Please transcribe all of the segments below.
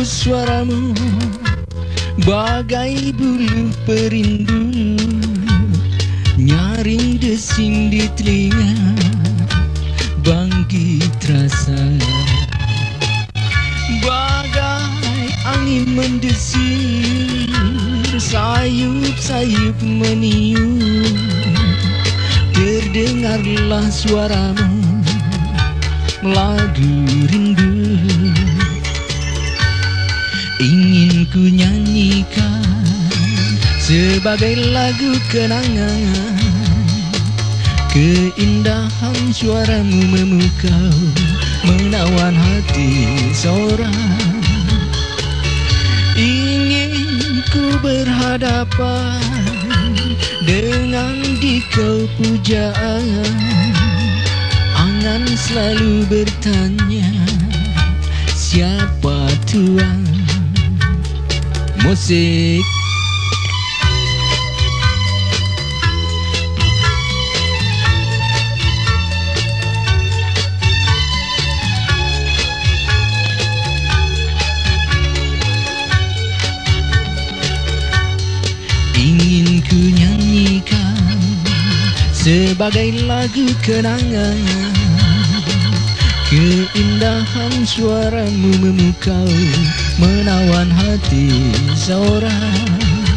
suaramu bagai bulu perindu, nyaring desing di telinga, bangkit rasa bagai angin mendesir, sayup-sayup meniup. Terdengarlah suaramu meladu rindu, ingin ku nyanyikan sebagai lagu kenangan. Keindahan suaramu memukau, menawan hati seorang. Ingin ku berhadapan dengan dikau pujaan, angan selalu bertanya, siapa Tuhan? Musik. Ingin ku nyanyikan sebagai lagu kenangan. Keindahan suaramu memukau, menawan hati seorang.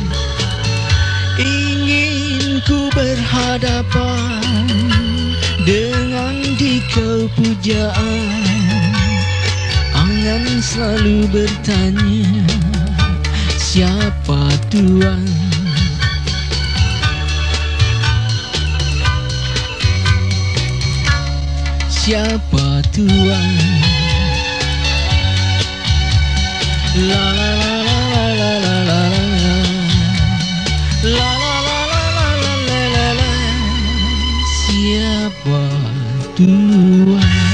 Ingin ku berhadapan dengan dikau pujaan, angan selalu bertanya, siapa Tuhan? Siapa Tuhan? La la la la la la la la la la la la la la la. Siapa Tuhan?